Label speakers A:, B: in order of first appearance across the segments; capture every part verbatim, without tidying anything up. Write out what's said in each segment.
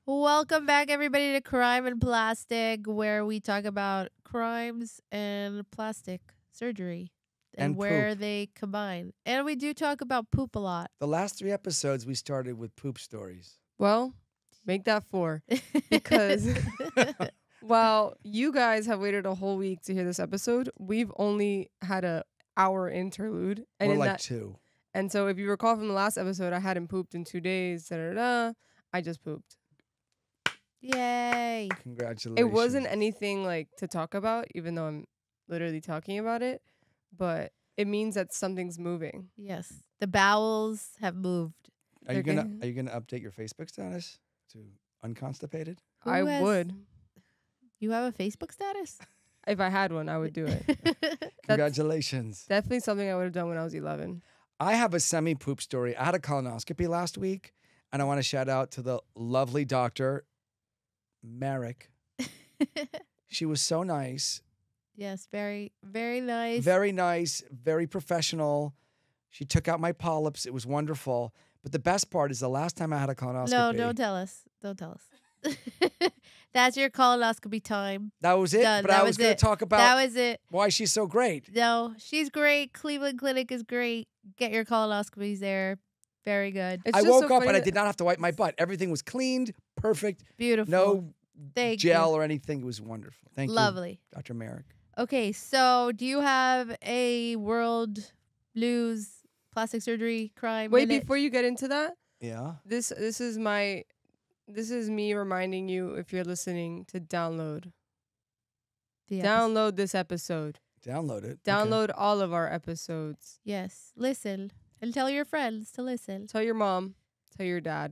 A: Welcome back, everybody, to Crime and Plastic, where we talk about crimes and plastic surgery and,
B: And
A: where
B: poop.
A: they combine. And we do talk about poop a lot.
B: The last three episodes, we started with poop stories.
C: Well, make that four. Because while you guys have waited a whole week to hear this episode, we've only had a hour interlude. And
B: More
C: in
B: like
C: that,
B: two.
C: and so if you recall from the last episode, I hadn't pooped in two days. Da, da, da, I just pooped.
A: Yay.
B: Congratulations.
C: It wasn't anything like to talk about, even though I'm literally talking about it. But it means that something's moving.
A: Yes. The bowels have moved.
B: Are you
C: They're
B: gonna
C: getting-
B: Are you gonna update your Facebook status to unconstipated?
A: Who
C: I
A: has-
C: would.
A: You have a Facebook status?
C: If I had one, I would do it. That's
B: Congratulations.
C: definitely something I would have done when I was eleven.
B: I have a semi poop story. I had a colonoscopy last week, and I want to shout out to the lovely doctor, Merrick. She was so nice.
A: Yes, very, very nice.
B: Very nice, very professional. She took out my polyps. It was wonderful. But the best part is the last time I had a colonoscopy.
A: no, don't tell us. Don't tell us. That's your colonoscopy time.
B: That was it.
A: Done.
B: But
A: That
B: I was,
A: was
B: going
A: it.
B: to talk about
A: That was it.
B: why she's so great.
A: No, she's great. Cleveland Clinic is great. Get your colonoscopies there. Very good.
C: It's
B: I
C: just
B: woke
C: so
B: up
C: funny
B: and I
C: that-
B: did not have to wipe my butt. Everything was cleaned, perfect,
A: Beautiful.
B: no
A: Thank
B: gel
A: you.
B: or anything. It was wonderful. Thank
A: Lovely.
B: you, Doctor Merrick.
A: Okay, so do you have a world news plastic surgery crime?
C: Wait,
A: minute?
C: before you get into that,
B: Yeah.
C: this this is my this is me reminding you, if you're listening, to download
A: The episode.
C: download this episode,
B: Download it. Okay.
C: download all of our episodes.
A: Yes, listen and tell your friends to listen.
C: Tell your mom, tell your dad.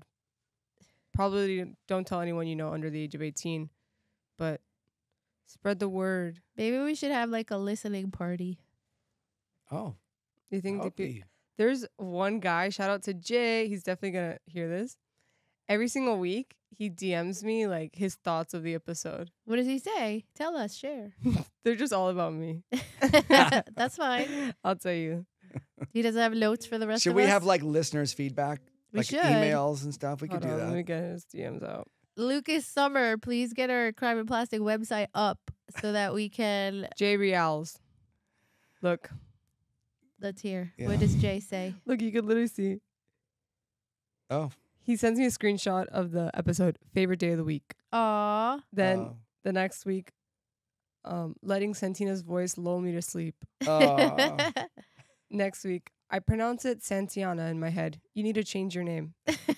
C: Probably don't tell anyone you know under the age of eighteen, but spread the word.
A: Maybe we should have like a listening party.
B: Oh.
C: Do you think the pe-
B: okay.
C: there's one guy? Shout out to Jay. He's definitely gonna hear this. Every single week, he D Ms me like his thoughts of the episode.
A: What does he say? Tell us. Share.
C: They're just all about me.
A: That's fine.
C: I'll tell you.
A: He doesn't have notes for the rest
B: Should
A: of
B: we
A: us.
B: have like listeners' feedback?
A: We
B: like
A: should.
B: emails and stuff? We could
C: Hold
B: do
C: on, Let me
B: that.
C: get his D Ms out.
A: Lucas Summer, please get our Crime and Plastic website up so that we can.
C: J Reals. Look,
A: Let's hear.
B: Yeah.
A: What does Jay say?
C: look, you could literally see.
B: Oh.
C: He sends me a screenshot of the episode favorite day of the week.
A: Aw.
C: Then
B: oh.
C: the next week, um, letting Santina's voice lull me to sleep.
B: Oh.
C: Next week, I pronounce it Santiana in my head. You need to change your name.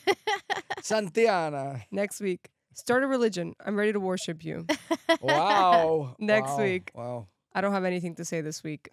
B: Santiana.
C: Next week, start a religion. I'm ready to worship you.
B: Wow.
C: Next
B: Wow.
C: week.
B: Wow.
C: I don't have anything to say this week.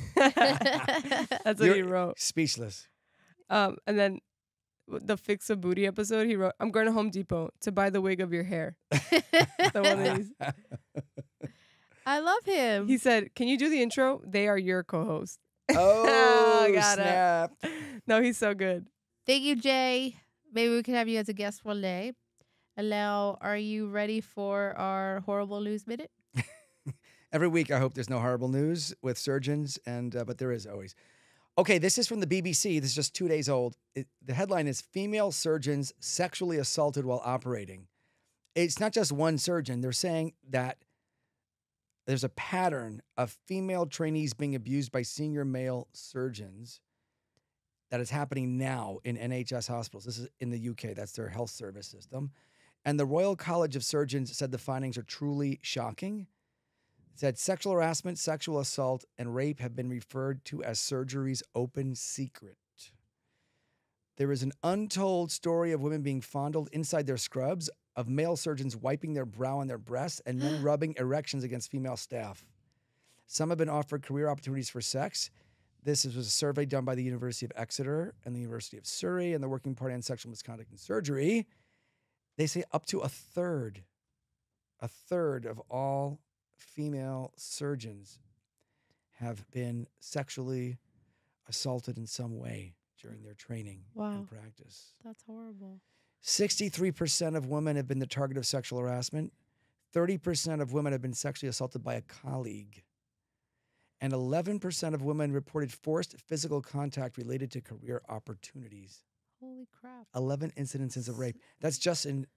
C: That's what
B: You're
C: he wrote.
B: Speechless.
C: Um, and then w- the Fix a Booty episode, he wrote, I'm going to Home Depot to buy the wig of your hair. The one that he's-
A: I love him.
C: he said, can you do the intro? They are your co-host.
B: Oh,
C: Got it.
B: snap.
C: No, he's so good.
A: Thank you, Jay. Maybe we can have you as a guest one day. And now, are you ready for our horrible news minute?
B: Every week, I hope there's no horrible news with surgeons, and uh, but there is always. Okay, this is from the B B C. This is just two days old. It, the headline is Female Surgeons Sexually Assaulted While Operating. It's not just one surgeon. They're saying that there's a pattern of female trainees being abused by senior male surgeons that is happening now in N H S hospitals. This is in the U K. That's their health service system. And the Royal College of Surgeons said the findings are truly shocking. It said sexual harassment, sexual assault, and rape have been referred to as surgery's open secret. There is an untold story of women being fondled inside their scrubs, of male surgeons wiping their brow on their breasts, and men rubbing erections against female staff. Some have been offered career opportunities for sex. This was a survey done by the University of Exeter and the University of Surrey and the Working Party on Sexual Misconduct in Surgery. They say up to a third, a third of all female surgeons have been sexually assaulted in some way during their training
A: Wow.
B: and practice.
A: That's horrible.
B: sixty-three percent of women have been the target of sexual harassment. thirty percent of women have been sexually assaulted by a colleague. And eleven percent of women reported forced physical contact related to career opportunities.
A: Holy crap.
B: eleven incidences of rape. That's just in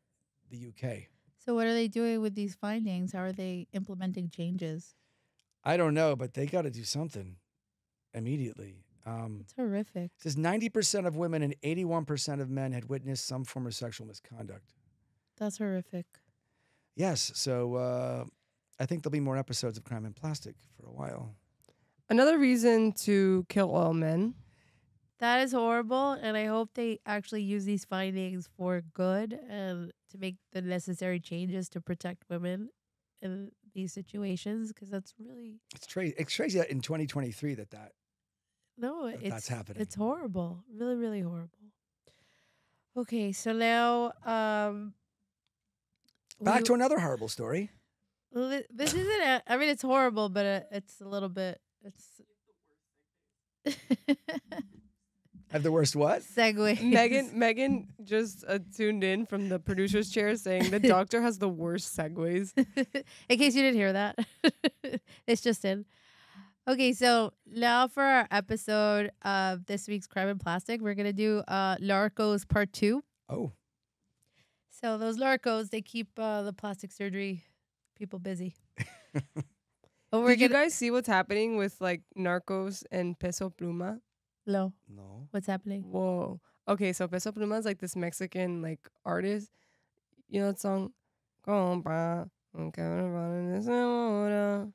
B: the U K.
A: So what are they doing with these findings? How are they implementing changes?
B: I don't know, but they got to do something immediately. Um,
A: It's horrific.
B: it says ninety percent of women and eighty-one percent of men had witnessed some form of sexual misconduct.
A: That's horrific.
B: Yes, so uh, I think there'll be more episodes of Crime and Plastic for a while.
C: Another reason to kill all men.
A: That is horrible, and I hope they actually use these findings for good and to make the necessary changes to protect women in these situations, because that's really
B: It's, tra- it's crazy that in twenty twenty-three that that
A: no,
B: That
A: it's
B: that's happening.
A: It's horrible, really, really horrible. Okay, so now um,
B: back
A: we-
B: to another horrible story.
A: well, thi- this isn't. A, I mean, it's horrible, but uh, it's a little bit. It's
B: I have the worst what?
A: segue.
C: Megan Megan just uh, tuned in from the producer's chair saying the doctor has the worst segues.
A: In case you didn't hear that, it's just in. Okay, so now for our episode of this week's Crime and Plastic, we're gonna do uh, Narcos Part Two.
B: Oh,
A: So those Narcos, they keep uh, the plastic surgery people busy. But we're
C: Did you
A: gonna
C: guys see what's happening with like Narcos and Peso Pluma?
A: no.
B: no.
A: What's happening?
C: Whoa. Okay, so Peso Pluma is like this Mexican like artist. You know that song? Compa, aunque me enamora,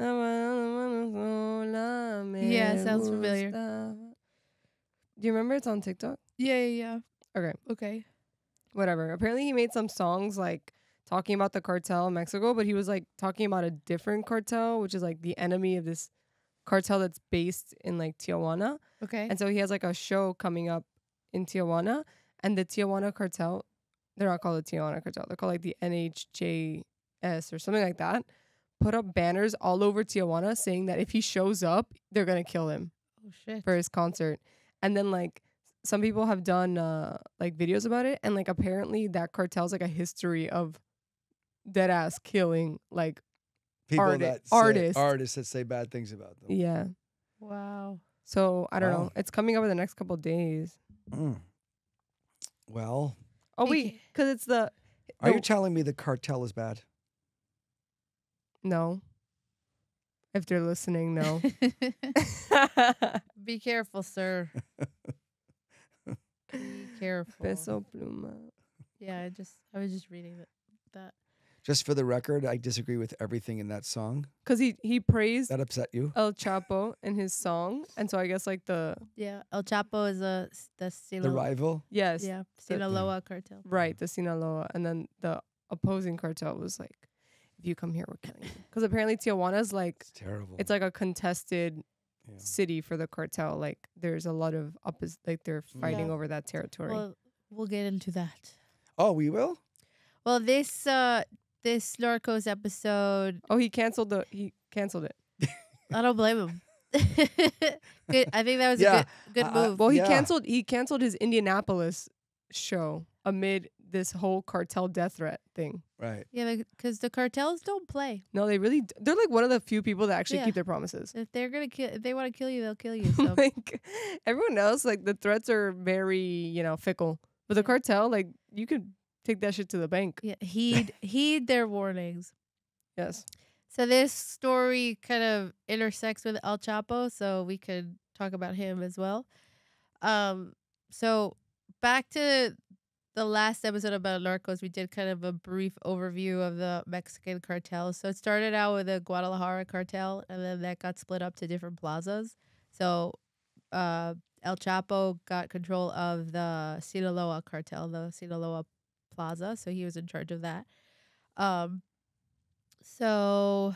C: sola me
A: Yeah, sounds familiar.
C: gusta. Do you remember it's on TikTok?
A: Yeah, yeah, yeah.
C: Okay,
A: Okay.
C: whatever. Apparently he made some songs like talking about the cartel in Mexico, but he was like talking about a different cartel, which is like the enemy of this cartel that's based in like Tijuana.
A: Okay.
C: And so he has like a show coming up in Tijuana, and the Tijuana cartel, they're not called the Tijuana cartel, they're called like the N H J S or something like that, put up banners all over Tijuana saying that if he shows up, they're going to kill him
A: Oh shit.
C: for his concert. And then like some people have done uh, like videos about it, and like apparently that cartel's like a history of dead ass killing like
B: People
C: Arti-
B: that say,
C: artists.
B: artists that say bad things about them.
C: yeah.
A: Wow.
C: So I don't
B: Wow.
C: know. It's coming up in the next couple of days.
B: Mm. Well,
C: Oh
A: Hey,
C: wait, because it's the
B: are
C: no,
B: you telling me the cartel is bad?
C: no. If they're listening, no.
A: Be careful, sir. Be careful.
C: Peso Pluma.
A: Yeah, I just I was just reading that. that.
B: Just for the record, I disagree with everything in that song.
C: Because he, he praised
B: That upset you?
C: El Chapo in his song. And so I guess like the,
A: Yeah, El Chapo is a s- the
B: The
A: Sinaloa.
B: rival?
C: yes,
A: Yeah,
C: the-
A: Sinaloa cartel.
C: right, the Sinaloa. And then the opposing cartel was like, if you come here, we're killing you. Because apparently Tijuana's like,
B: It's terrible.
C: it's like a contested
B: Yeah.
C: city for the cartel. Like there's a lot of oppos- like they're fighting
A: Yeah.
C: over that territory.
A: Well, we'll get into that.
B: Oh, we will?
A: Well, this uh this Narcos episode,
C: oh, he canceled the, he canceled it.
A: I don't blame him. Good. I think that was
B: Yeah,
A: a good good
B: I- I-
A: move.
C: Well, he
B: Yeah.
C: canceled, he canceled his Indianapolis show amid this whole cartel death threat thing.
B: Right.
A: Yeah, because the cartels don't play.
C: No, they really, d- they're like one of the few people that actually
A: Yeah.
C: keep their promises.
A: If they're gonna kill, if they want to kill you, they'll kill you. So
C: like everyone else, like the threats are very, you know, fickle. But the cartel, like you could take that shit to the bank.
A: yeah, heed heed their warnings.
C: Yes.
A: So this story kind of intersects with El Chapo, so we could talk about him as well. Um, so back to the last episode about Narcos, we did kind of a brief overview of the Mexican cartels. So it started out with the Guadalajara cartel, and then that got split up to different plazas. So uh, El Chapo got control of the Sinaloa cartel, the Sinaloa Plaza. So he was in charge of that. Um, so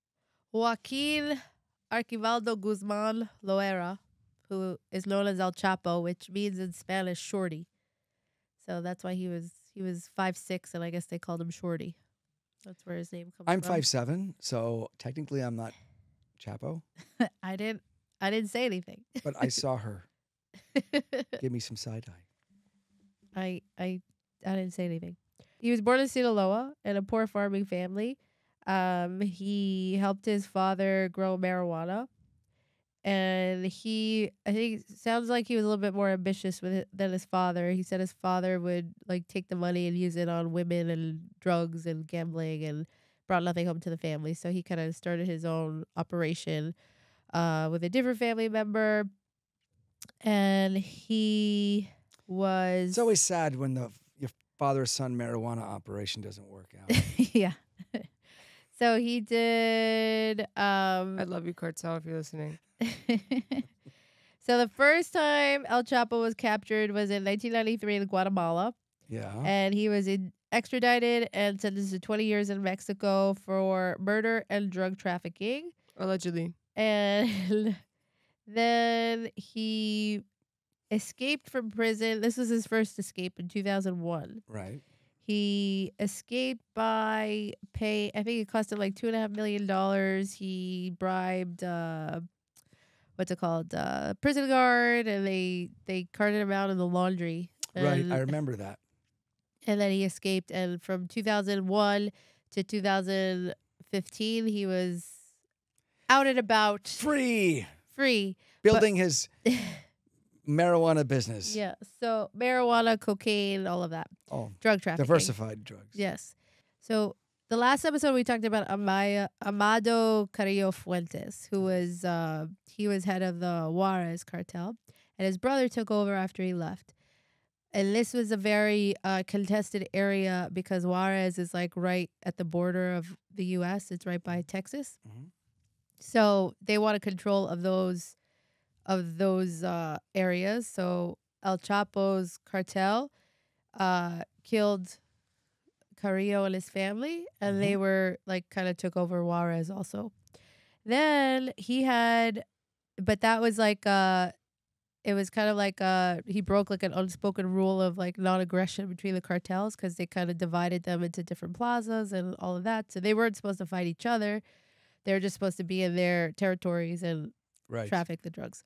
A: Joaquin Archivaldo Guzman Loera, who is known as El Chapo, which means in Spanish shorty. So that's why he was he was five six, and I guess they called him Shorty. That's where his name comes
B: I'm
A: from.
B: five seven, so technically I'm not Chapo,
A: I didn't I didn't say anything.
B: but I saw her give me some side eye.
A: I I I didn't say anything. He was born in Sinaloa in a poor farming family. Um, he helped his father grow marijuana, and he, I think, sounds like he was a little bit more ambitious with it than his father. He said his father would like take the money and use it on women and drugs and gambling and brought nothing home to the family. So he kind of started his own operation uh, with a different family member, and he was.
B: It's always sad when the your father son marijuana operation doesn't work out.
A: Yeah. So he did. Um,
C: I love you, Cartel, if you're listening.
A: So the first time El Chapo was captured was in nineteen ninety-three in Guatemala,
B: Yeah.
A: and he was in, extradited and sentenced to twenty years in Mexico for murder and drug trafficking.
C: Allegedly.
A: And then he escaped from prison. This was his first escape in two thousand one.
B: Right.
A: He escaped by pay. I think it cost him like two and a half million dollars. He bribed, uh, what's it called, uh, prison guard, and they they carted him out in the laundry.
B: Right.
A: And,
B: I remember that.
A: and then he escaped. And from two thousand one to two thousand fifteen, he was out and about,
B: Free.
A: free.
B: Building his marijuana business.
A: Yeah. So marijuana, cocaine, all of that,
B: Oh,
A: drug trafficking.
B: diversified drugs.
A: Yes. So the last episode we talked about Amaya, Amado Carrillo Fuentes, who was uh, he was head of the Juarez cartel, and his brother took over after he left. And this was a very uh, contested area because Juarez is like right at the border of the U S. It's right by Texas,
B: Mhm.
A: so they wanted control of those of those uh, areas. So El Chapo's cartel uh, killed Carrillo and his family, and they were like kind of took over Juarez also. Then he had, but that was like uh it was kind of like uh he broke like an unspoken rule of like non-aggression between the cartels because they kind of divided them into different plazas and all of that. So they weren't supposed to fight each other. They were just supposed to be in their territories and
B: Right.
A: traffic the drugs.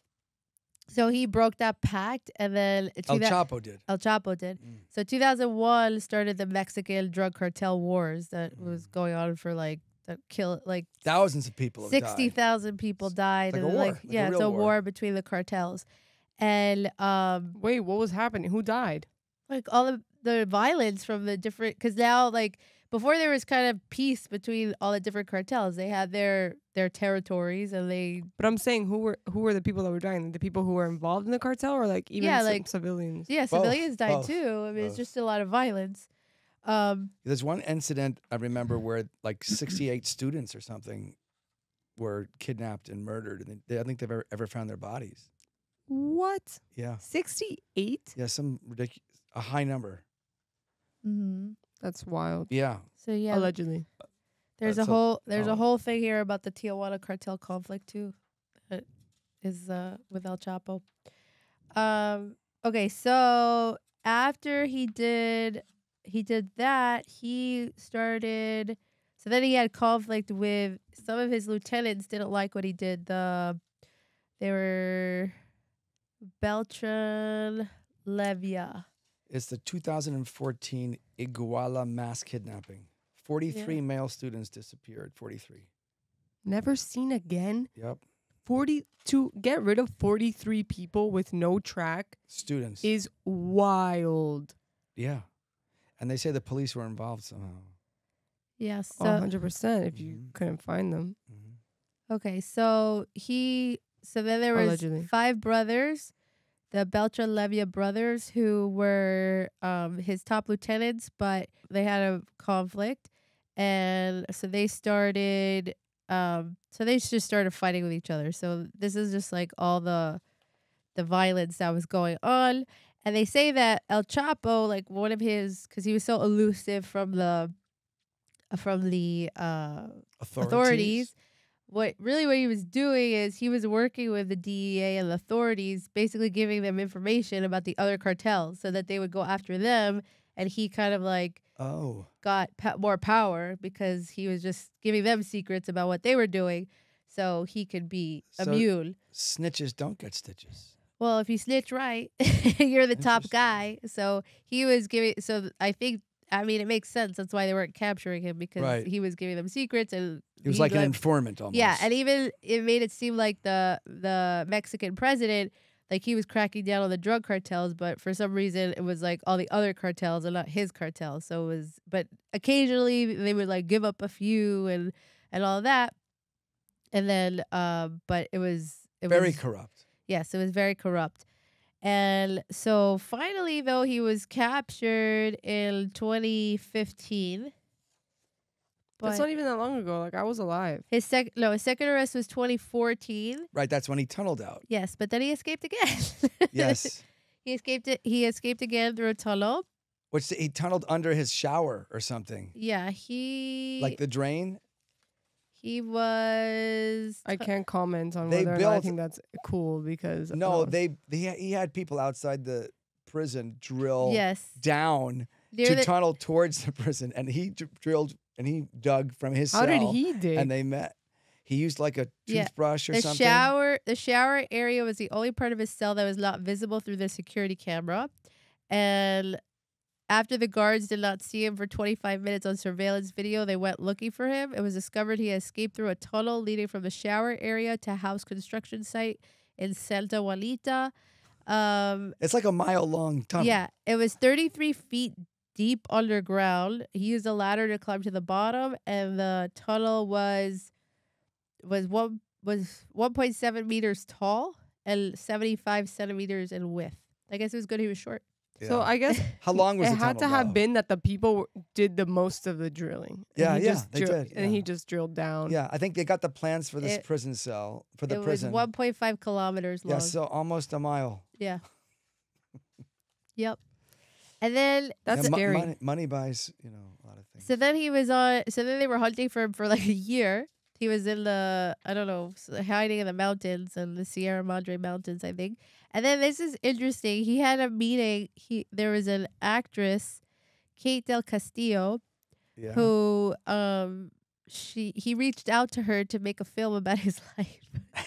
A: So he broke that pact, and then
B: El
A: two thou-
B: Chapo did.
A: El Chapo did.
B: Mm.
A: So two thousand one started the Mexican drug cartel wars that was going on for like that kill like
B: Thousands of people have
A: sixty
B: died.
A: thousand people died.
B: like a
A: and
B: war,
A: like,
B: like a
A: yeah, it's
B: real
A: a
B: war.
A: war between the cartels, and um,
C: Wait, what was happening? Who died?
A: like all of the violence from the different because now like before there was kind of peace between all the different cartels. They had their their territories, and they
C: But I'm saying who were who were the people that were dying? The people who were involved in the cartel, or like even
A: Yeah,
C: some
A: like-
C: civilians?
A: yeah
B: Both,
A: civilians died
B: both,
A: too. I mean, it's
B: both.
A: just a lot of violence. Um,
B: There's one incident I remember where like sixty-eight students or something were kidnapped and murdered, and they, I don't think they've ever, ever found their bodies.
C: What?
B: Yeah.
C: sixty-eight?
B: Yeah, some ridiculous, a high number.
A: mhm.
C: That's wild.
B: Yeah.
A: So yeah,
C: Allegedly.
A: there's
B: That's
A: a
B: a-
A: whole there's
B: oh.
A: a whole thing here about the Tijuana cartel conflict too, that is uh, with El Chapo. Um. Okay, so after he did he did that, he started. So then he had conflict with some of his lieutenants. Didn't like what he did. The they were Beltran Levia.
B: It's the two thousand fourteen Iguala mass kidnapping. forty-three
A: Yeah.
B: male students disappeared. forty-three.
C: Never seen again.
B: Yep.
C: forty to get rid of forty-three people with no track
B: Students.
C: is wild.
B: yeah. And they say the police were involved somehow.
A: Yeah.
C: Oh,
A: So
C: one hundred percent if you
B: Mhm.
C: couldn't find them.
B: Mhm.
A: okay, so he so then there was
C: Allegedly.
A: five brothers, the Beltran Levia brothers, who were um his top lieutenants, but they had a conflict, and so they started um so they just started fighting with each other. So this is just like all the the violence that was going on. And they say that El Chapo, like one of his, because he was so elusive from the from the uh
B: Authorities.
A: authorities. What really what he was doing is he was working with the D E A and the authorities, basically giving them information about the other cartels so that they would go after them. And he kind of like
B: Oh.
A: got pa- more power because he was just giving them secrets about what they were doing, so he could be
B: So-
A: immune.
B: Snitches don't get stitches.
A: Well, if you snitch right, you're the top
B: Interesting.
A: guy. So he was giving. So th- I think I mean, it makes sense. That's why they weren't capturing him because
B: Right.
A: he was giving them secrets and
B: He was like an
A: let-
B: informant almost.
A: Yeah, and even it made it seem like the the Mexican president, like he was cracking down on the drug cartels, but for some reason it was like all the other cartels and not his cartels. So it was, but occasionally they would like give up a few and and all that, and then um, but it was it
B: very
A: was,
B: corrupt.
A: Yes, it was very corrupt. And so finally, though, he was captured in twenty fifteen.
C: That's not even that long ago. Like I was alive.
A: His sec no, his second arrest was twenty fourteen.
B: Right, that's when he tunneled out.
A: Yes, but then he escaped again.
B: Yes.
A: he escaped it. He escaped again through a tunnel.
B: Which he tunneled under his shower or something.
A: Yeah, he
B: Like the drain.
A: he was.
C: I can't comment on
B: They
C: whether or not I
B: built-
C: think that's cool because
B: No,
C: uh,
B: they, they he had people outside the prison drill
A: Yes,
B: down
A: near
B: to
A: the,
B: tunnel towards the prison, and he d- drilled and he dug from his
C: how
B: cell.
C: did he dig?
B: And they met. He used like a
A: Yeah,
B: toothbrush or
A: the
B: something.
A: shower. The shower area was the only part of his cell that was not visible through the security camera, and after the guards did not see him for twenty-five minutes on surveillance video, they went looking for him. It was discovered he escaped through a tunnel leading from the shower area to a house construction site in Santa Juanita. Um,
B: It's like a mile long tunnel.
A: yeah, it was thirty-three feet deep underground. He used a ladder to climb to the bottom, and the tunnel was was one was one point seven meters tall and seventy-five centimeters in width. I guess it was good he was short.
C: So
B: Yeah.
C: I guess
B: How long was
C: it
B: the
C: had to
B: tunnel,
C: have
B: though?
C: been that the people were- did the most of the drilling. And
B: Yeah,
C: he
B: yeah,
C: just
B: they
C: drill-
B: did,
C: And
B: yeah.
C: he just drilled down.
B: Yeah, I think they got the plans for this
A: It-
B: prison cell for the
A: it
B: prison.
A: was one point five kilometers long.
B: Yeah, so almost a mile.
A: Yeah. Yep. And then
C: That's
B: Yeah, mo-
C: scary.
B: money, money buys, you know, a lot of things.
A: so then he was on so then they were hunting for him for like a year. He was in the I don't know, s- hiding in the mountains and the Sierra Madre Mountains, I think. And then this is interesting. He had a meeting. He there was an actress, Kate Del Castillo,
B: Yeah.
A: who um she he reached out to her to make a film about his life.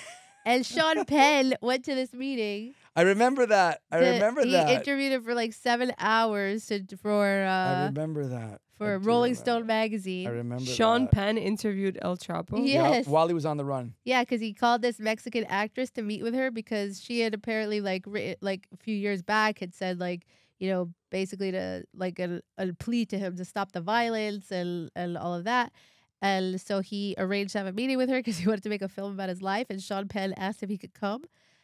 A: And Sean Penn went to this meeting.
B: I remember that. I
A: to-
B: remember
A: he
B: that.
A: interviewed him for like seven hours to for
B: I
A: uh
B: remember that. I
A: for
B: do
A: Rolling
B: remember.
A: Stone magazine.
B: I remember
C: Sean
B: that.
C: Penn interviewed El Chapo.
A: Yeah.
B: Yeah,
A: Yes.
B: while he was on the run.
A: Yeah, because he called this Mexican actress to meet with her because she had apparently like writ- like a few years back had said like you know basically to like a, a plea to him to stop the violence and and all of that. And so he arranged to have a meeting with her because he wanted to make a film about his life. And Sean Penn asked if he could come,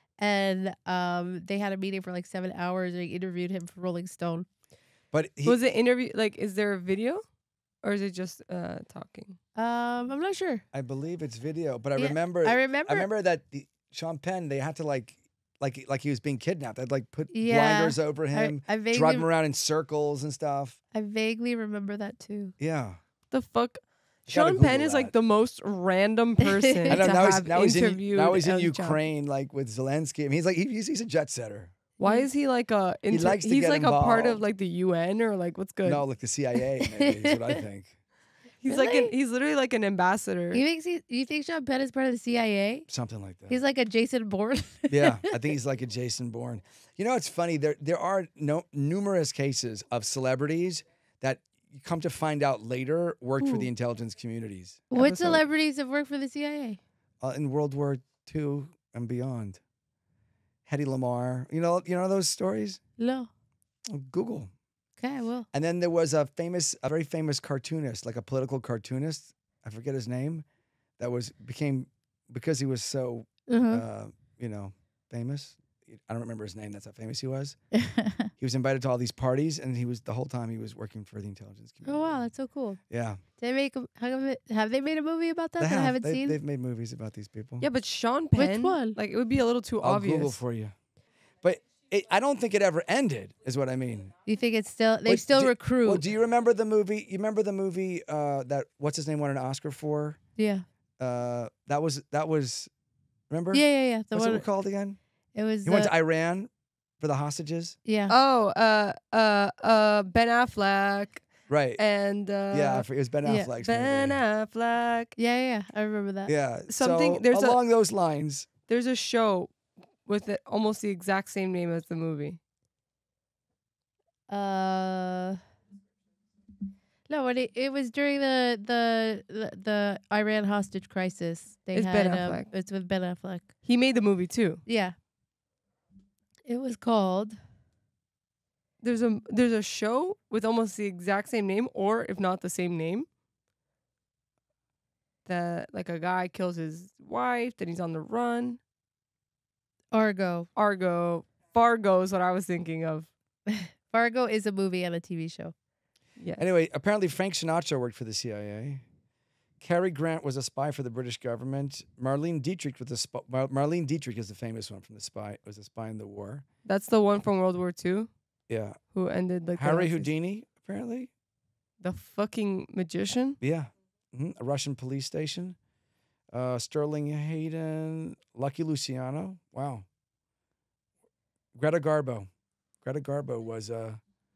A: and um they had a meeting for like seven hours. And he interviewed him for Rolling Stone.
B: But he,
C: Was it interview? Like, is there a video, or is it just uh talking?
A: Um, I'm not sure.
B: I believe it's video, but I
A: Yeah,
B: remember
A: I remember.
B: I remember that the, Sean Penn, they had to like like like he was being kidnapped. They'd like put
A: Yeah.
B: blinders over
A: I,
B: him,
A: I
B: drug
A: vaguely,
B: him around in circles and stuff.
A: I vaguely remember that too.
B: Yeah.
C: The fuck.
B: You gotta
C: Sean Penn
B: Google
C: is
B: that.
C: like the most random person
A: I
B: I know
C: to
B: now he's
C: have
B: now he's in
C: interviewed
B: now he's in
C: El Chapo.
B: Ukraine like with Zelensky. I mean, he's like he, he's, he's a jet setter.
C: Why is he like a? Inter-
B: likes to
C: he's
B: get
C: like a part of
B: involved.
C: like the U N or like what's good?
B: No, like the C I A maybe is what I think.
C: he's like an,
A: Really?
C: he's literally like an ambassador.
A: You think he, you think Sean Penn is part of the C I A?
B: Something like that.
A: He's like a Jason Bourne.
B: Yeah, I think he's like a Jason Bourne. You know, it's funny. There there are no numerous cases of celebrities that you come to find out later worked for
C: Ooh.
B: the intelligence communities
A: What
C: Episode.
A: celebrities have worked for the C I A?
B: uh, in World War Two and beyond. Hedy Lamarr, you know, you know those stories.
A: No.
B: Google.
A: Okay, I will.
B: And then there was a famous, a very famous cartoonist, like a political cartoonist. I forget his name. That was became because he was so,
A: Uh-huh.
B: uh, you know, famous. I don't remember his name. That's how famous he was. He was invited to all these parties, and he was the whole time he was working for the intelligence
A: oh
B: community.
A: wow, that's so cool.
B: Yeah,
A: Did they make? A, how come it- have they made a movie about that
B: they
A: that I
B: have.
A: haven't
B: They,
A: seen?
B: They've made movies about these people.
C: yeah, but Sean
A: Which
C: Penn.
A: one?
C: Like it would be a little too
B: I'll
C: obvious.
B: Google for you. But it, I don't think it ever ended. Is what I mean.
A: You think it's still? They
B: Well,
A: still
B: do-
A: recruit.
B: Well, do you remember the movie? You remember the movie uh, that what's his name won an Oscar for?
A: yeah.
B: Uh, that was that was. Remember?
A: Yeah, yeah, yeah. The
B: What's
A: one.
B: it called again?
A: It was.
B: He went
A: uh,
B: to Iran for the hostages.
A: yeah.
C: Oh, uh, uh, uh, Ben Affleck
B: Right.
C: and uh,
B: yeah, I forget- it was Ben
A: yeah,
B: Affleck's
C: Ben
B: movie.
C: Affleck.
A: yeah, yeah, yeah. I remember that.
B: Yeah.
C: Something-
B: so
C: there's a-
B: along those lines.
C: There's a show with the, almost the exact same name as the movie.
A: Uh. No, when it, it was during the the the, the Iran hostage crisis. They
C: It's
A: had
C: Ben
A: um,
C: Affleck.
A: it's with Ben Affleck.
C: He made the movie too.
A: Yeah. It was called.
C: There's a there's a show with almost the exact same name, or if not the same name. That like a guy kills his wife, then he's on the run.
A: Argo.
C: Argo, Fargo is what I was thinking of.
A: Fargo is a movie and a T V show.
C: Yes.
B: Anyway, apparently Frank Sinatra worked for the C I A. Cary Grant was a spy for the British government. Marlene Dietrich was a sp- Mar- Marlene Dietrich is the famous one from the spy. Was a spy in the war.
C: That's the one from World War Two
B: Yeah.
C: who ended like the
B: Harry
C: Nazis.
B: Houdini, apparently.
C: The fucking magician.
B: Yeah. hmm A Russian police station. Uh, Sterling Hayden. Lucky Luciano. Wow. Greta Garbo. Greta Garbo was a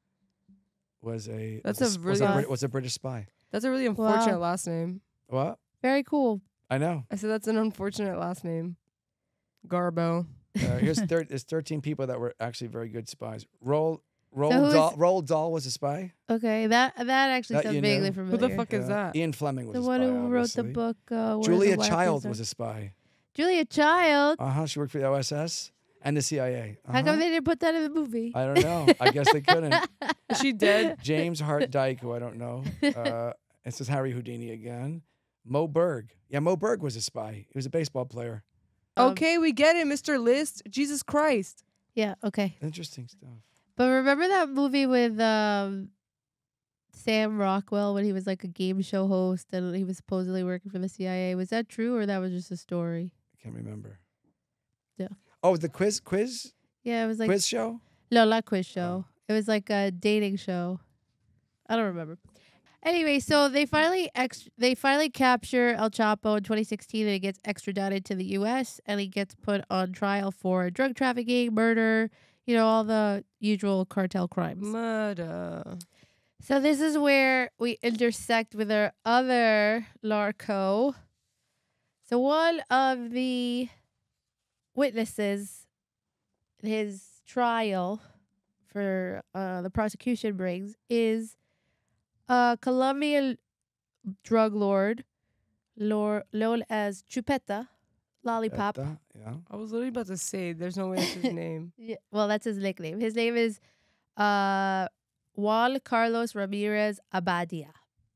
B: was a
C: That's
B: was
C: a
B: was
C: really-
B: Brit- was a British spy.
C: That's a really unfortunate
A: Wow.
C: last name.
B: What?
A: Very cool.
B: I know.
C: I said that's an unfortunate last name. Garbo.
B: Uh, here's thir- there's thirteen people that were actually very good spies. Roll Roll
A: So who
B: Dahl,
A: is-
B: Roald Dahl was a spy.
A: Okay, that that actually
B: That
A: sounds
B: you
A: vaguely
B: knew?
A: familiar.
C: Who the fuck is
B: Uh,
C: that?
B: Ian Fleming was
A: The
B: a
A: one
B: spy.
A: who wrote the
B: obviously.
A: book. Uh, Where
B: Julia
A: the Wild
B: Child
A: Things
B: was
A: Are.
B: a spy.
A: Julia Child.
B: Uh huh. She worked for the O S S and the C I A.
A: How come
B: Uh-huh.
A: they didn't put that in the movie?
B: I don't know. I guess they couldn't.
C: Is she dead?
B: James Hart Dyke, who I don't know. Uh, this is Harry Houdini again. Mo Berg. Yeah, Mo Berg was a spy. He was a baseball player.
A: Um,
C: Okay, we get it, Mister List. Jesus Christ.
A: Yeah. Okay.
B: Interesting stuff.
A: But remember that movie with um, Sam Rockwell when he was like a game show host and he was supposedly working for the C I A? Was that true or that was just a story?
B: I can't remember.
A: Yeah.
B: Oh, the quiz quiz
A: Yeah, it was like
B: quiz show.
A: no, not quiz show. It was like a dating show. I don't remember. Anyway, so they finally ex- they finally capture El Chapo in twenty sixteen and he gets extradited to the U S and he gets put on trial for drug trafficking, murder, you know, all the usual cartel crimes.
C: Murder.
A: So this is where we intersect with our other narco. So one of the witnesses in his trial for uh, the prosecution brings is a Colombian drug lord, lord known as Chupeta, Lollipop.
B: Etta, yeah.
C: I was literally about to say, there's no way that's his name.
A: Yeah, well, that's his nickname. His name is uh, Juan Carlos Ramirez Abadia.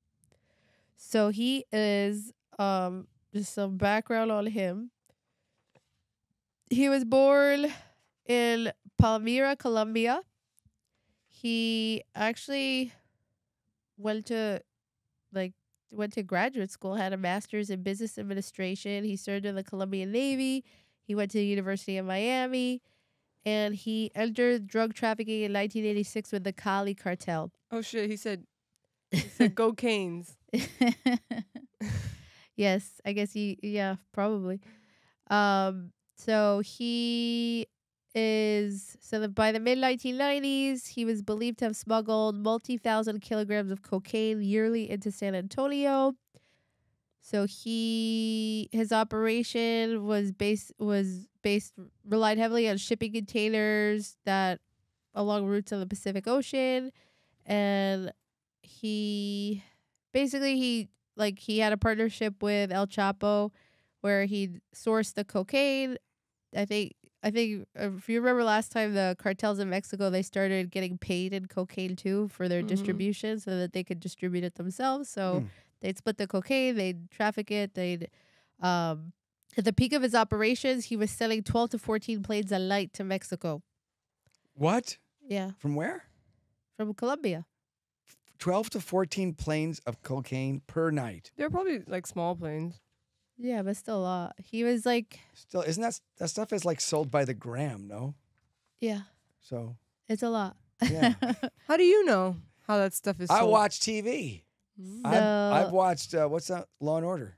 A: So he is um, just some background on him. He was born in Palmyra, Colombia. He actually went to like went to graduate school, had a master's in business administration. He served in the Colombian Navy. He went to the University of Miami, and he entered drug trafficking in nineteen eighty-six with the Cali cartel.
C: Oh shit, he said, he said go canes.
A: Yes, I guess he, yeah, probably. Um, so he is, so the, by the mid nineteen nineties, he was believed to have smuggled multi-thousand kilograms of cocaine yearly into San Antonio. So he, his operation was based, was based, relied heavily on shipping containers that along routes on the Pacific Ocean. And he, basically he, like he had a partnership with El Chapo where he'd source the cocaine. I think, I think uh, if you remember last time the cartels in Mexico, they started getting paid in cocaine too for their
C: Mhm.
A: distribution so that they could distribute it themselves. So
B: Mm.
A: they'd split the cocaine, they'd traffic it, they'd, um, at the peak of his operations, he was selling twelve to fourteen planes a night to Mexico.
B: What?
A: Yeah.
B: From where?
A: From Colombia.
B: twelve to fourteen planes of cocaine per night.
C: They're probably like small planes.
A: Yeah, but still a lot. He was like,
B: Still, isn't that that stuff is like sold by the gram? No,
A: yeah,
B: so
A: it's a lot.
B: Yeah.
C: How do you know how that stuff is
B: I
C: sold?
B: watch T V.
C: Mm.
B: I've,
A: So-
B: I've watched uh, what's that? Law and Order.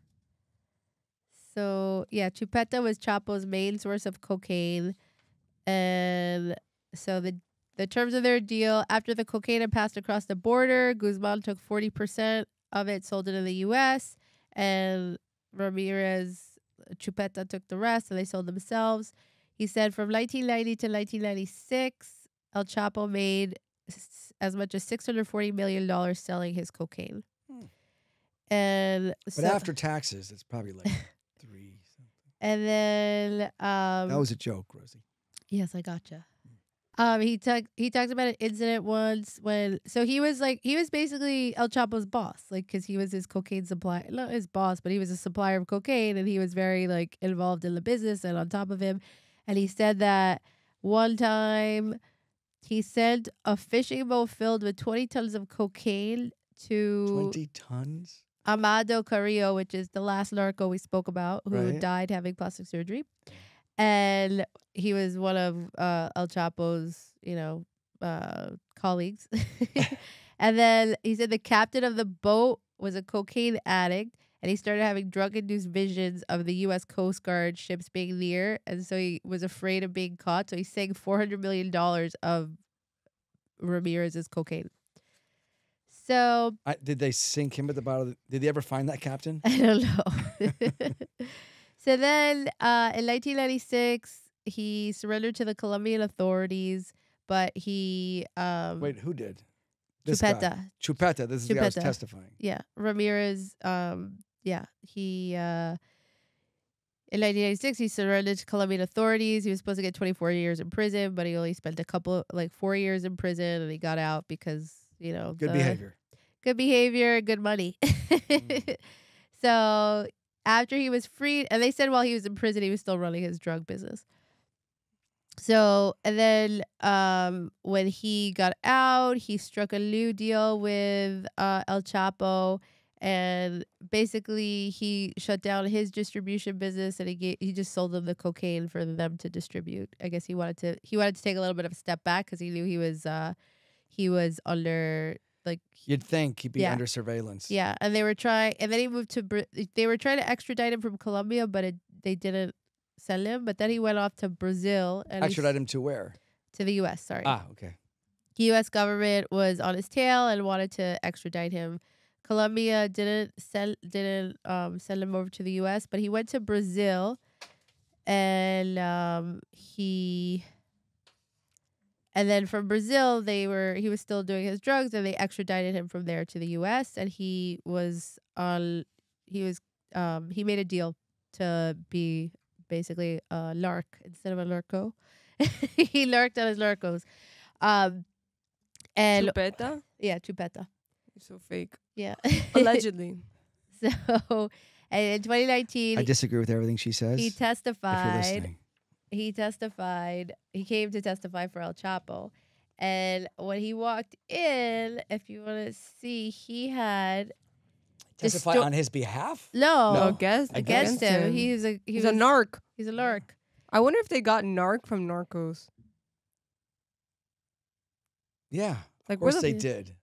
A: So yeah, Chupeta was Chapo's main source of cocaine, and so the the terms of their deal: after the cocaine had passed across the border, Guzman took forty percent of it, sold it in the U S, and Ramirez Chupeta took the rest, and they sold themselves. He said from nineteen ninety to nineteen ninety-six, El Chapo made s- as much as six hundred forty million dollars selling his cocaine.
B: Hmm.
A: And
B: But
A: so,
B: after taxes, it's probably like three. Something.
A: and then um,
B: That was a joke, Rosie.
A: yes, I gotcha. Um, he talked. He talked about an incident once when. So he was like, he was basically El Chapo's boss, like, because he was his cocaine supply, not his boss, but he was a supplier of cocaine, and he was very like involved in the business and on top of him. And he said that one time he sent a fishing boat filled with twenty tons of cocaine to
B: Twenty tons.
A: Amado Carrillo, which is the last narco we spoke about, who
B: Right.
A: died having plastic surgery. And he was one of uh, El Chapo's, you know, uh, colleagues. And then he said the captain of the boat was a cocaine addict, and he started having drug-induced visions of the U S Coast Guard ships being near, and so he was afraid of being caught. So he sank four hundred million dollars of Ramirez's cocaine. So
B: I, did they sink him at the bottom? Of the, did they ever find that captain?
A: I don't know. So then uh, in nineteen ninety-six, he surrendered to the Colombian authorities, but he. Um,
B: Wait, who did? This guy.
A: Chupeta.
B: Chupeta. This is the guy who's
A: Chupeta.
B: testifying.
A: Yeah. Ramirez. Um, yeah. He. Uh, in nineteen ninety-six, he surrendered to Colombian authorities. He was supposed to get twenty-four years in prison, but he only spent a couple, like four years in prison, and he got out because, you know.
B: Good
A: the-
B: behavior.
A: Good behavior, good money.
B: Mm.
A: So after he was freed, and they said while he was in prison, he was still running his drug business. So, and then um, when he got out, he struck a new deal with uh, El Chapo, and basically he shut down his distribution business, and he gave, he just sold them the cocaine for them to distribute. I guess he wanted to he wanted to take a little bit of a step back because he knew he was uh, he was under like
B: You'd think he'd be
A: Yeah.
B: under surveillance.
A: yeah, and they were trying, and then he moved to. Bra- they were trying to extradite him from Colombia, but it, they didn't sell him. But then he went off to Brazil and he
B: Extradite
A: s-
B: him to where?
A: to the U S. Sorry,
B: Ah, okay.
A: the U S government was on his tail and wanted to extradite him. Colombia didn't sell, didn't um, send him over to the U S, but he went to Brazil, and um, he. And then from Brazil, they were he was still doing his drugs, and they extradited him from there to the U S. And he was on, he was um he made a deal to be basically a narc instead of a narco. He narked on his narcos, um, and
C: Chupeta?
A: yeah, chupeta,
C: You're so fake.
A: yeah.
C: Allegedly.
A: So, and in twenty nineteen,
B: I disagree with everything she says.
A: he
B: if you're
A: testified.
B: listening.
A: he testified he came to testify for El Chapo, and when he walked in, if you want to see, he had
B: Testify
A: Disto-
B: on his behalf?
A: no,
B: No.
C: against,
A: against him. He's a he
C: He's
A: was,
C: a narc.
A: He's a narc.
C: I wonder if they got narc from Narcos.
B: Yeah.
C: Like,
B: Of
C: where
B: course
C: the
B: they did.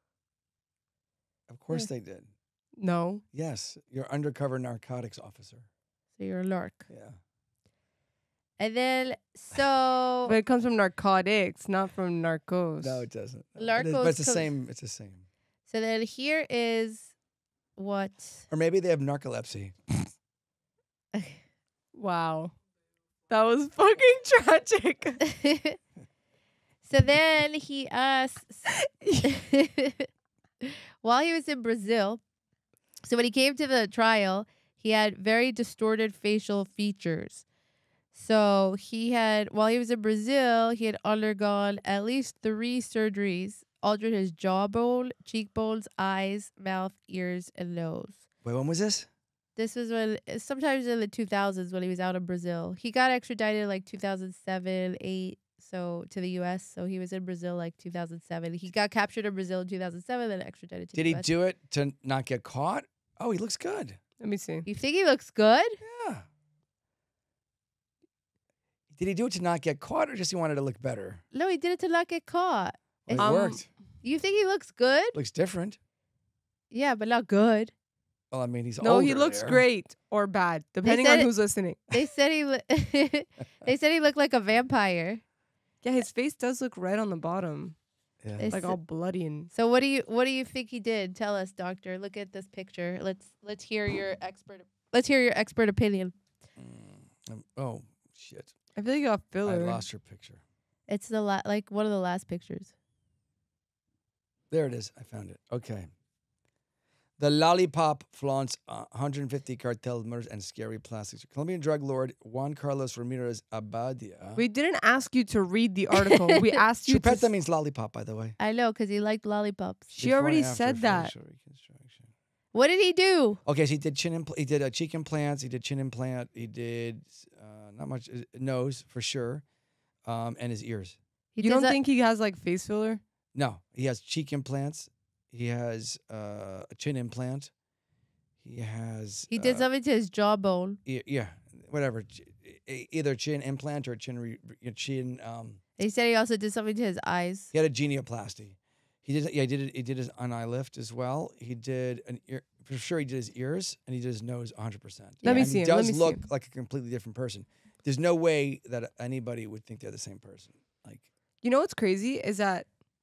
B: Of course they did.
C: No.
B: Yes. You're undercover narcotics officer.
A: So you're a narc.
B: Yeah.
A: And then so
C: But it comes from narcotics, not from narcos.
B: No, it doesn't. No. But, it- but
A: Narcos
B: it's the
A: co-
B: same. It's the same.
A: so then here is what
B: Or maybe they have narcolepsy.
C: Wow. That was fucking tragic.
A: So then he asks while he was in Brazil. So when he came to the trial, he had very distorted facial features. So he had, while he was in Brazil, he had undergone at least three surgeries, altered his jawbone, cheekbones, eyes, mouth, ears, and nose.
B: Wait, when was this?
A: This was when, sometimes in the two thousands when he was out in Brazil. He got extradited like two thousand seven, eight, so to the U S. So he was in Brazil like two thousand seven. He got captured in Brazil in two thousand seven, then extradited to
B: Did
A: the
B: he
A: U S.
B: do it to not get caught? Oh, he looks good.
C: Let me see.
A: You think he looks good?
B: Yeah. Did he do it to not get caught or just he wanted to look better?
A: No, he did it to not get caught.
B: Well, it
C: Um,
B: worked.
A: You think he looks good?
B: Looks different.
A: Yeah, but not good.
B: Well, I mean, he's
C: No, he
B: older
C: looks
B: there.
C: great or bad, depending
A: said
C: on
A: it-
C: who's listening.
A: They said he lo- they said he looked like a vampire.
C: Yeah, his face does look red on the bottom,
B: Yeah.
A: They
C: like
A: s-
C: all bloody and.
A: So what do you what do you think he did? Tell us, doctor. Look at this picture. Let's let's hear your expert let's hear your expert opinion.
B: Mm, um, oh, shit.
C: I feel like you got
B: I
C: filler.
B: lost your picture.
A: It's the la- like one of the last pictures.
B: There it is. I found it. Okay. The lollipop flaunts uh, one hundred fifty cartel murders and scary plastics. Colombian drug lord Juan Carlos Ramirez Abadia.
C: We didn't ask you to read the article. We asked you to.
B: Chupeta means lollipop, by the way.
A: I know, because he liked lollipops.
C: She
B: Before
C: already
B: and after
C: said that.
B: facial reconstruction.
A: What did he do?
B: Okay, so he did chin impl- he did uh, cheek implants, he did chin implant, he did uh, not much uh, nose for sure, um, and his ears.
A: He
C: You
A: did
C: don't
A: that-
C: think he has like face filler?
B: No, he has cheek implants. He has uh, a chin implant. He has.
A: he did
B: uh,
A: something to his jawbone?
B: e- Yeah, whatever. Ch- e- Either chin implant or chin re- re- chin. Um,
A: He said he also did something to his eyes.
B: he had a genioplasty. He did. Yeah, he did. It, he did his an eye lift as well. He did an ear. For sure, he did his ears and he did his nose one hundred percent.
C: Let me
B: And
C: see
B: He
C: him, let
B: does
C: me see
B: look
C: him.
B: like a completely different person. There's no way that anybody would think they're the same person. Like,
C: You know what's crazy is that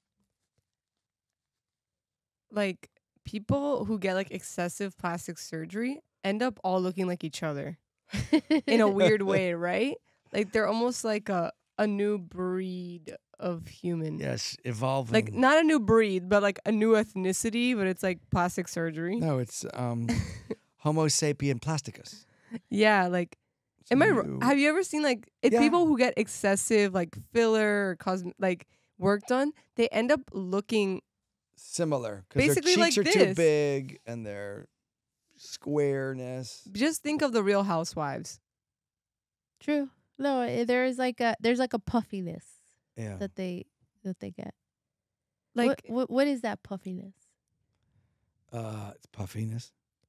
C: like people who get like excessive plastic surgery end up all looking like each other in a weird way, right? Like they're almost like a a new breed of human.
B: yes, evolving.
C: Like not a new breed, but like a new ethnicity, but it's like plastic surgery.
B: no, it's um, Homo sapien plasticus.
C: Yeah, like
B: It's
C: am I
B: new.
C: wr- have you ever seen like if
B: Yeah.
C: people who get excessive like filler or cosm- like work done, they end up looking
B: Similar? Because their
C: basically
B: cheeks
C: like
B: are too
C: this.
B: big and their squareness.
C: just think of the Real Housewives.
A: True. No, eh, there is like a there's like a puffiness
B: Yeah.
A: that they that they get.
C: Like
A: what, what what is that puffiness?
B: Uh, it's puffiness.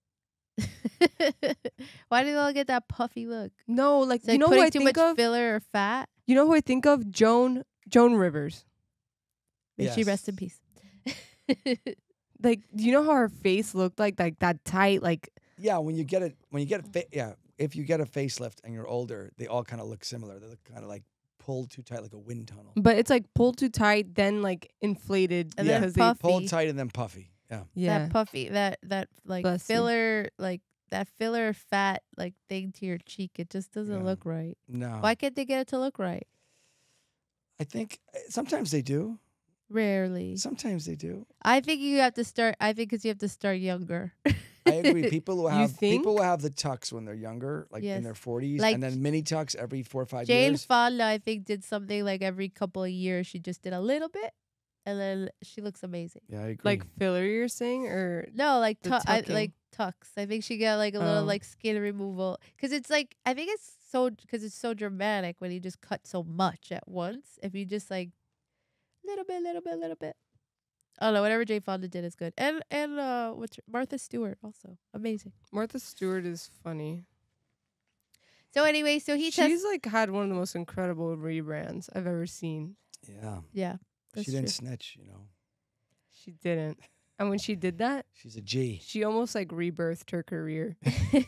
A: Why do they all get that puffy look?
C: no, like
A: It's like
C: you know who
A: putting
C: I
A: too
C: think
A: much
C: of?
A: filler or fat.
C: You know who I think of? Joan Joan Rivers.
A: May she rest in
B: Yes.
A: peace.
C: Like, do you know how her face looked like? Like that tight, like
B: Yeah, when you get it, when you get a fa- yeah, if you get a facelift and you're older, they all kind of look similar. They look kind of like pulled too tight, like a wind tunnel.
C: but it's like pulled too tight, then like inflated
A: And
B: then
C: because
A: puff-
C: they
B: Pulled
A: Puffy.
B: tight and then puffy. Yeah.
C: yeah.
A: That puffy, that that like
C: Bless you.
A: filler, like that filler fat like thing to your cheek. It just doesn't
B: Yeah.
A: look right.
B: No.
A: Why can't they get it to look right?
B: I think uh, sometimes they do.
A: Rarely.
B: Sometimes they do.
A: I think you have to start. I think because you have to start younger.
B: I agree. People who
C: You
B: have people
C: think?
B: who have the tucks when they're younger, like
A: Yes.
B: in their forties,
A: Like
B: and then mini tucks every four or five
A: Jane
B: years.
A: Fonda, I think, did something like every couple of years. She just did a little bit, and then she looks amazing.
B: Yeah, I agree.
C: Like filler, you're saying, or
A: No, like
C: The
A: tu- I,
C: tucking.
A: like tucks. I think she got like a little
C: Oh.
A: like skin removal because it's like I think it's so because it's so dramatic when you just cut so much at once. If you just like little bit, little bit, little bit. I don't know. Whatever Jane Fonda did is good, and and uh, what's her- Martha Stewart also amazing.
C: Martha Stewart is funny.
A: So anyway, so he tests.
C: She's like had one of the most incredible rebrands I've ever seen.
B: yeah,
A: Yeah, that's
B: she didn't
A: true.
B: snitch. You know,
C: She didn't. And when she did that,
B: she's a G.
C: she almost like rebirthed her career.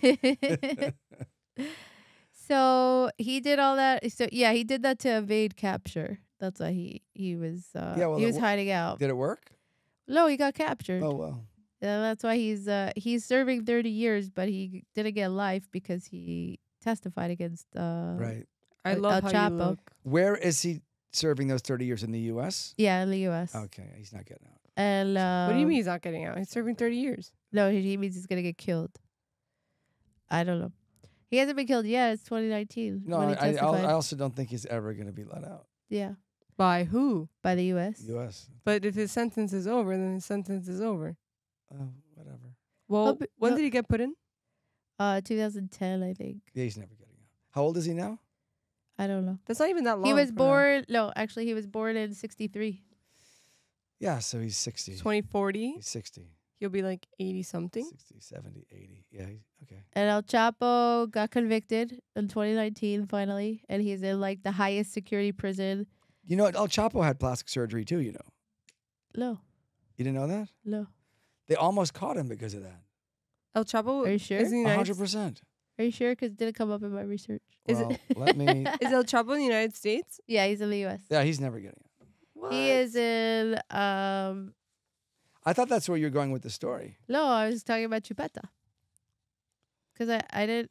A: So he did all that. So yeah, he did that to evade capture. That's why he he was uh,
B: Yeah, well,
A: he
B: it
A: was
B: wo-
A: hiding out.
B: Did it work?
A: No, he got captured.
B: Oh well.
A: Yeah, that's why he's uh he's serving thirty years, but he didn't get life because he testified against uh
B: Right.
C: I
A: El
C: love how
A: Chapo.
C: you look.
B: Where is he serving those thirty years in the U S?
A: yeah in the U S
B: Okay, he's not getting out.
A: And uh,
C: What do you mean he's not getting out? He's serving thirty years.
A: No, he, he means he's gonna get killed. I don't know. He hasn't been killed yet. It's twenty nineteen.
B: No,
A: when he
B: I, I, al-
A: testified.
B: I also don't think he's ever going to be let out.
A: yeah,
C: By who?
A: by the U S.
B: U S.
C: But if his sentence is over, then his sentence is over.
B: Oh, whatever.
C: Well,
A: be-
C: when
A: he'll-
C: did he get put in?
A: Uh, twenty ten, I think.
B: Yeah, he's never getting out. How old is he now?
A: I don't know.
C: That's not even that long.
A: He was
C: from now.
A: born. No, actually, he was born in sixty-three.
B: Yeah, so he's sixty.
C: twenty forty.
B: He's sixty.
C: He'll be like eighty something.
B: sixty, seventy, eighty. Yeah, he's, okay.
A: And El Chapo got convicted in twenty nineteen finally, and he's in like the highest security prison.
B: You know, El Chapo had plastic surgery too, you know.
A: No,
B: You didn't know that?
A: no.
B: They almost caught him because of that.
C: El Chapo
A: Are you sure?
C: is in the
B: A
C: United
B: hundred percent.
A: Are you sure? Because it didn't come up in my research.
C: Is
B: Well,
C: it-
B: let me.
C: Is El Chapo in the United States?
A: Yeah, he's in the U S.
B: Yeah, he's never getting out.
C: What?
A: He is in. Um,
B: I thought that's where you're going with the story.
A: no, I was talking about Chupeta. Because I, I did.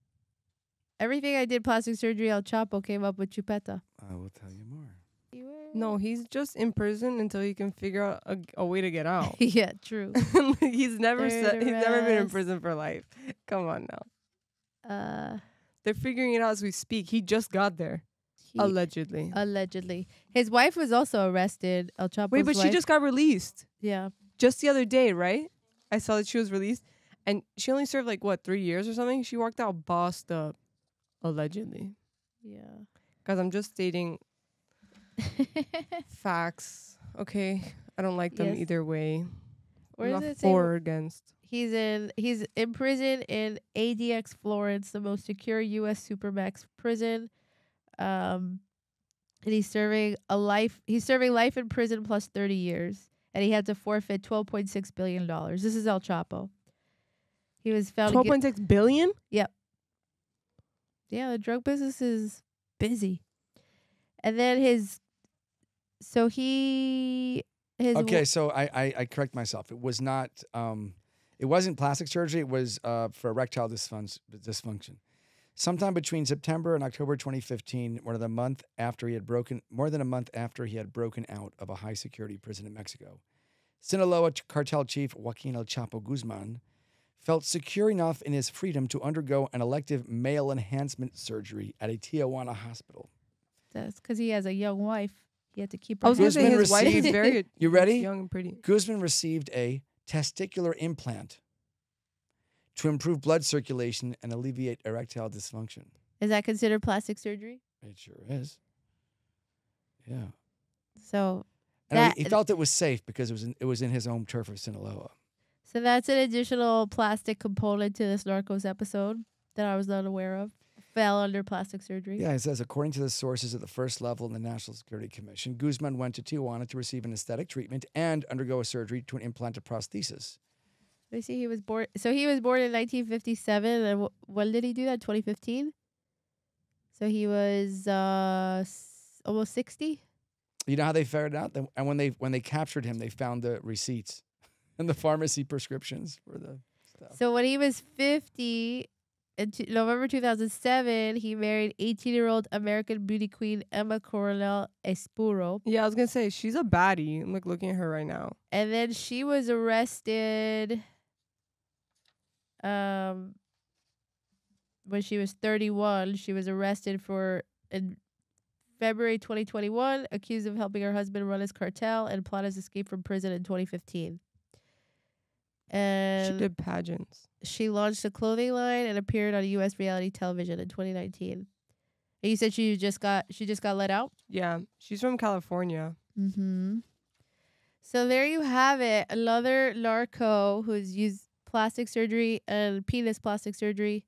A: Everything I did plastic surgery El Chapo came up with Chupeta.
B: I will tell you more.
A: You were.
C: No, he's just in prison until he can figure out a, a way to get out.
A: Yeah, true.
C: he's never
A: Third
C: said he's never been in
A: arrest.
C: prison for life. Come on now.
A: Uh,
C: They're figuring it out as we speak. He just got there.
A: he,
C: Allegedly.
A: allegedly. His wife was also arrested. El Chapo's
C: Wait, but
A: wife.
C: she just got released.
A: Yeah.
C: Just the other day, right? I saw that she was released. And she only served like, what, three years or something? She walked out bossed up. Allegedly.
A: Yeah.
C: Guys, I'm just stating facts. Okay? I don't like them
A: Yes.
C: either way.
A: Where
C: I'm
A: does
C: not
A: it say?
C: for or against.
A: He's in he's in prison in A D X Florence, the most secure U S supermax prison. Um and he's serving a life he's serving life in prison plus thirty years. And he had to forfeit twelve point six billion dollars. This is El Chapo. He was found
C: twelve
A: gui-
C: point six billion?
A: Yeah, the drug business is busy. And then his so he his w-
B: Okay, so I, I I correct myself. It was not um, it wasn't plastic surgery. It was uh, for erectile dysfunction. Dysfunction. Sometime between September and October twenty fifteen, more than a month after he had broken, more than a month after he had broken out of a high security prison in Mexico, Sinaloa ch- cartel chief Joaquin El Chapo Guzman felt secure enough in his freedom to undergo an elective male enhancement surgery at a Tijuana hospital.
A: That's because he has a young wife. He had to keep her.
C: I was going to say
B: Guzman
C: his wife is
B: received-
C: very
B: You ready?
C: young and pretty.
B: Guzman received a testicular implant to improve blood circulation and alleviate erectile dysfunction.
A: Is that considered plastic surgery?
B: It sure is. Yeah.
A: So
B: And I mean,
A: That-
B: he felt it was safe because it was in, it was in his home turf of Sinaloa.
A: So that's an additional plastic component to this Narcos episode that I was not aware of. Fell under plastic surgery.
B: Yeah, it says, according to the sources at the first level in the National Security Commission, Guzman went to Tijuana to receive an aesthetic treatment and undergo a surgery to implant a prosthesis.
A: Let me see. He was born. So he was born in nineteen fifty-seven. And wh- when did he do that? twenty fifteen. So he was uh s- almost sixty.
B: You know how they figured it out? That- And when they when they captured him, they found the receipts and the pharmacy prescriptions for the stuff.
A: So when he was fifty, in t- November two thousand seven, he married eighteen-year-old American beauty queen Emma Coronel Espuro.
C: Yeah, I was going to say, she's a baddie. I'm like looking at her right now.
A: And then she was arrested um when she was thirty-one. She was arrested for in February twenty twenty-one, accused of helping her husband run his cartel and plot his escape from prison in twenty fifteen. And
C: She did pageants.
A: she launched a clothing line and appeared on U S reality television in twenty nineteen. And you said she just got she just got let out?
C: Yeah, she's from California.
A: Mm-hmm. So there you have it. Another narco who's used plastic surgery and penis plastic surgery.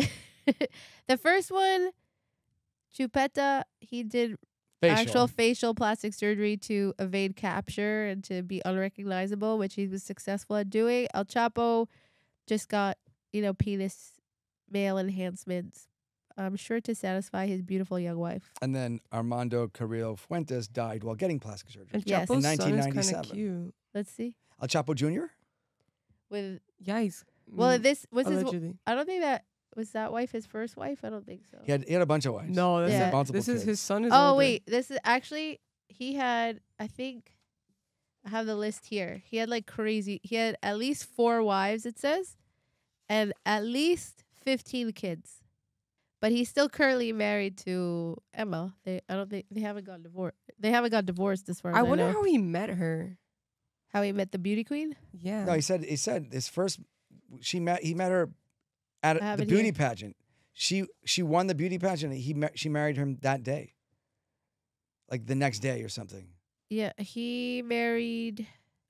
A: The first one, Chupeta, he did
B: Facial.
A: actual facial plastic surgery to evade capture and to be unrecognizable, which he was successful at doing. El Chapo just got, you know, penis male enhancements. I'm sure to satisfy his beautiful young wife.
B: And then Armando Carrillo Fuentes died while getting plastic surgery.
C: El
A: Yes.
C: Chapo's
B: In
C: son is kind of
B: nineteen ninety-seven.
C: cute.
A: Let's see.
B: El Chapo Junior?
A: With
C: Yeah, he's
A: well,
C: mm,
A: this was his.
C: allegedly.
A: I don't think that was that wife his first wife. I don't think so.
B: He had, he had a bunch of wives.
C: No, this,
A: Yeah.
C: is,
B: Multiple
C: this is
B: kids.
C: his son. Is
A: Oh
C: older.
A: wait, this is actually he had. I think I have the list here. He had like crazy. He had at least four wives. It says, and at least fifteen kids. But he's still currently married to Emma. They, I don't think they haven't got divorced. They haven't got divorced as far as
C: I
A: I,
C: wonder
A: know.
C: how he met her.
A: How he met the beauty queen.
C: Yeah.
B: No, he said he said his first she met he met her at
A: I have
B: the
A: it
B: beauty
A: here.
B: pageant. She she won the beauty pageant. He ma- she married him that day. Like the next day or something.
A: Yeah, he married.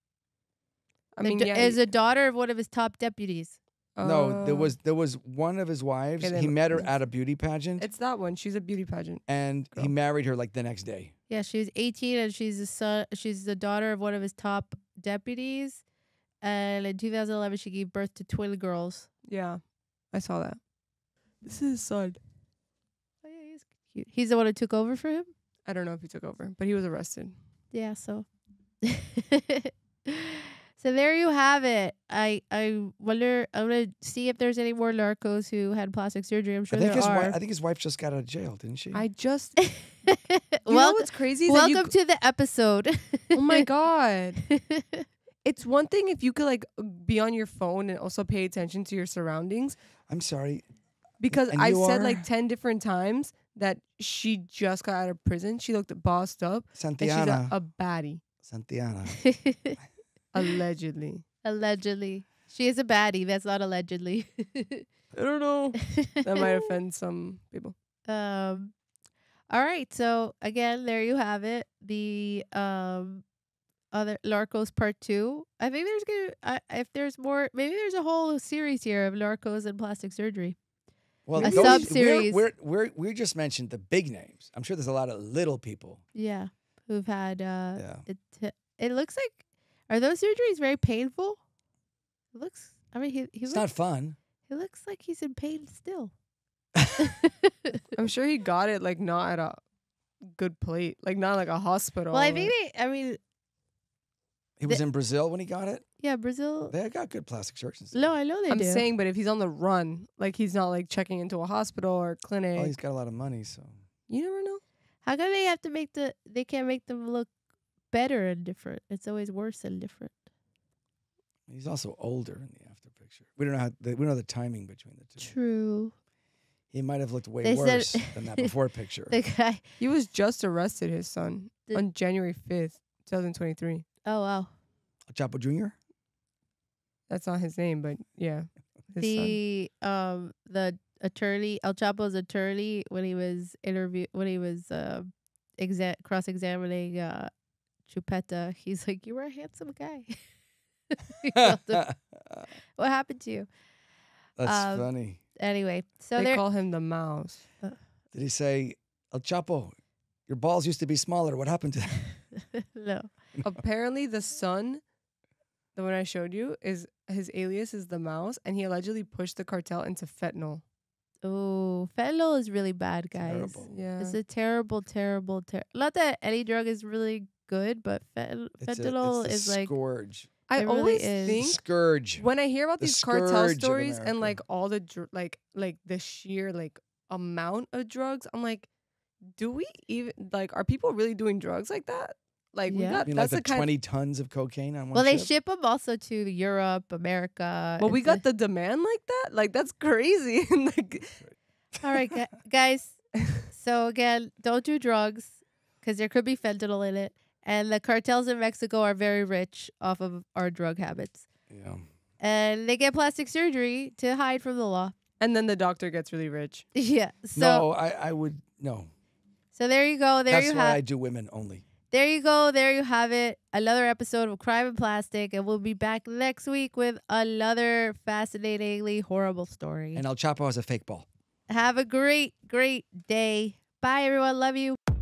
C: I
A: the
C: mean,
A: da-
C: yeah.
A: is a daughter of one of his top deputies.
B: No, there
C: uh,
B: was there was one of his wives.
C: Okay,
B: He
C: then
B: met her
C: it's-
B: at a beauty pageant
C: It's that one. She's a beauty pageant.
B: and he
C: girl.
B: married her like the next day.
A: Yeah, she was eighteen and she's the son. She's the daughter of one of his top deputies. And in two thousand eleven, she gave birth to twin girls.
C: Yeah, I saw that. This is his son.
A: Oh yeah, he's cute. He's the one who took over for him.
C: I don't know if he took over, but he was arrested.
A: Yeah, so. So there you have it. I I wonder. I'm gonna see if there's any more narcos who had plastic surgery. I'm sure
B: I think
A: there
B: his
A: are.
B: wife, I think his wife just got out of jail, didn't she?
C: I just. You know
A: Wel-
C: what's crazy? Is that you
A: welcome to the episode.
C: Oh my god. It's one thing if you could like be on your phone and also pay attention to your surroundings.
B: I'm sorry.
C: Because
B: And
C: I've
B: you
C: said
B: are?
C: like ten different times that she just got out of prison. She looked bossed up. And she's a,
B: Santiana.
C: a baddie.
B: Santiana.
C: Allegedly.
A: Allegedly, she is a baddie. That's not allegedly.
C: I don't know. That might offend some people.
A: Um. All right. So again, there you have it. The um other Narcos Part Two. I think there's gonna uh, if there's more. Maybe there's a whole series here of narcos and plastic surgery.
B: Well,
A: A
B: those-
A: sub-series.
B: We're, we're, we're, we just mentioned the big names. I'm sure there's a lot of little people.
A: Yeah, who've had. Uh,
B: Yeah.
A: it. It looks like. Are those surgeries very painful? It looks. I mean, he he
B: It's
A: looks,
B: not fun.
A: he looks like he's in pain still.
C: I'm sure he got it like not at a good plate. Like not like a hospital.
A: Well, I think they. I mean,
B: He was in Brazil when he got it.
A: yeah, Brazil.
B: They got good plastic surgeons.
A: No, I know they
C: I'm
A: do.
C: saying, but if he's on the run, like he's not like checking into a hospital or clinic.
B: Oh, he's got a lot of money, so.
C: You never know.
A: How come they have to make the? They can't make them look better and different. It's always worse and different.
B: He's also older in the after picture. We don't know how the, we don't know the timing between the two.
A: True.
B: He might have looked way
A: They said-
B: worse than that before picture.
A: The guy.
C: He was just arrested, his son,
A: The-
C: on January fifth, twenty twenty-three.
A: Oh wow.
B: Chapo Junior
C: That's not his name, but yeah. His son.
A: The um the attorney El Chapo's attorney when he was interview when he was uh exa- cross examining uh Chupeta, he's like, "You were a handsome guy." He told him, what happened to you?
B: That's
A: Um,
B: funny.
A: Anyway, so
C: They
A: there.
C: call him the mouse.
B: Did he say, El Chapo, your balls used to be smaller. What happened to them?
A: No.
C: Apparently, the son, the one I showed you, is his alias is the mouse, and he allegedly pushed the cartel into fentanyl.
A: Oh, fentanyl is really bad, guys.
B: Terrible.
C: Yeah.
A: It's a terrible, terrible, ter- not that any drug is really good, but fent-
B: It's a-
A: fentanyl
B: it's
A: is
B: the
A: like
B: scourge.
C: I
A: It really
C: always
A: is.
C: think
B: Scourge.
C: when I hear about
B: The
C: these cartel
B: scourge of
C: stories and
B: America.
C: like all the dr- like like the sheer like amount of drugs, I'm like, do we even like are people really doing drugs like that? Like we
A: Yeah.
C: got
B: I mean, like
C: that's
B: the
C: the kind.
B: twenty tons of cocaine on one
A: well, they
B: ship?
A: ship them also to Europe, America.
C: Well, we
A: It's
C: got
A: a-
C: the demand like that. Like that's crazy. like,
A: all right, gu- guys. So again, don't do drugs because there could be fentanyl in it, and the cartels in Mexico are very rich off of our drug habits,
B: Yeah.
A: and they get plastic surgery to hide from the law.
C: and then the doctor gets really rich.
A: Yeah. So
B: no, I, I would, no.
A: so there you go. There
B: That's
A: you
B: why
A: have.
B: I do women only.
A: There you go. There you have it. Another episode of Crime and Plastic. And we'll be back next week with another fascinatingly horrible story.
B: And El Chapo has a fake ball.
A: Have a great, great day. Bye, everyone. Love you.